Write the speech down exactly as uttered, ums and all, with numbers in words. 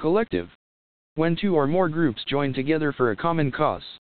Collective. When two or more groups join together for a common cause.